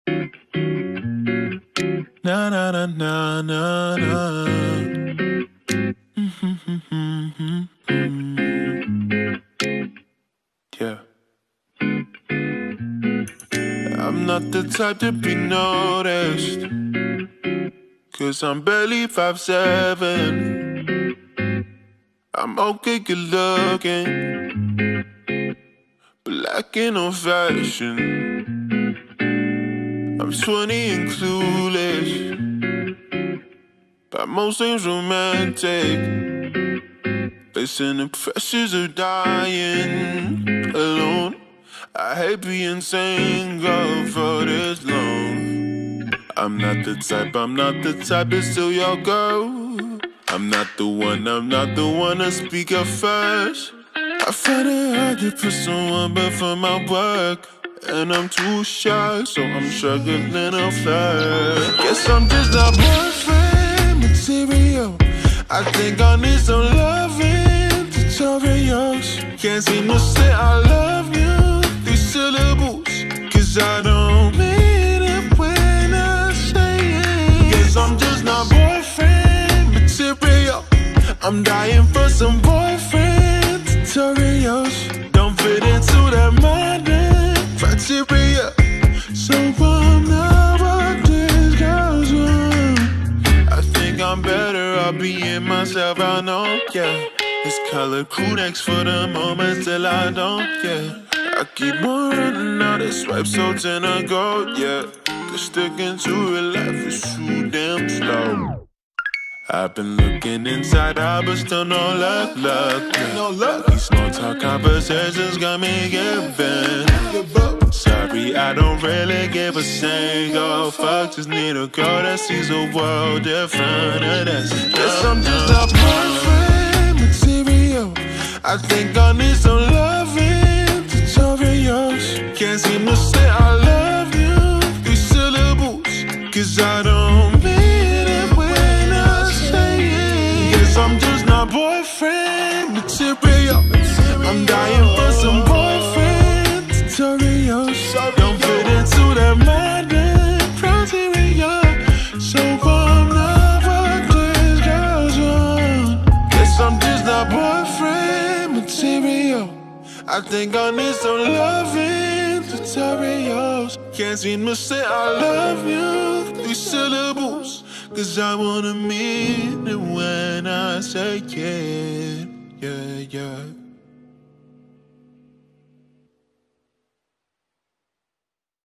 Na na na na na na. Yeah. I'm not the type to be noticed, 'cause I'm barely 5'7". I'm okay good looking, but lacking on fashion. I'm 20 and clueless, but most things romantic. Facing the pressures of dying alone. I hate being single for this long. I'm not the type to steal your girl. I'm not the one to speak up first. I find it hard to put someone before my work, and I'm too shy, so I'm struggling to flirt. Guess I'm just not boyfriend material. I think I need some loving tutorials. Can't seem to say I love you, these syllables, 'cause I don't mean it when I say it. Guess I'm just not boyfriend material. I'm dying for some boyfriend tutorials. Don't fit into that modern criteria, so I'm not what these girls want. I think I'm better off being myself, I know, yeah. This color crew next for the moments till I don't, yeah. I keep on running out of swipes, so tend to go, yeah. 'Cause sticking to real life is too damn slow. I've been looking inside out, but still no luck. These small talk conversations got me giving. Sorry, I don't really give a single fuck. Just need a girl that sees the world different, and that's enough. Guess I'm just a boyfriend material. I think I need some loving tutorials. Can't seem to say I love you, these syllables, 'cause I don't mean it when I say it. Guess I'm just not boyfriend material. I'm dying for some boyfriend tutorials. Don't fit into that modern criteria, so I'm not what these girls want. Guess I'm just not boyfriend material. I think I need some loving tutorials. Can't seem to say I love you, these syllables, 'cause I wanna mean it when I say it. Yeah, yeah.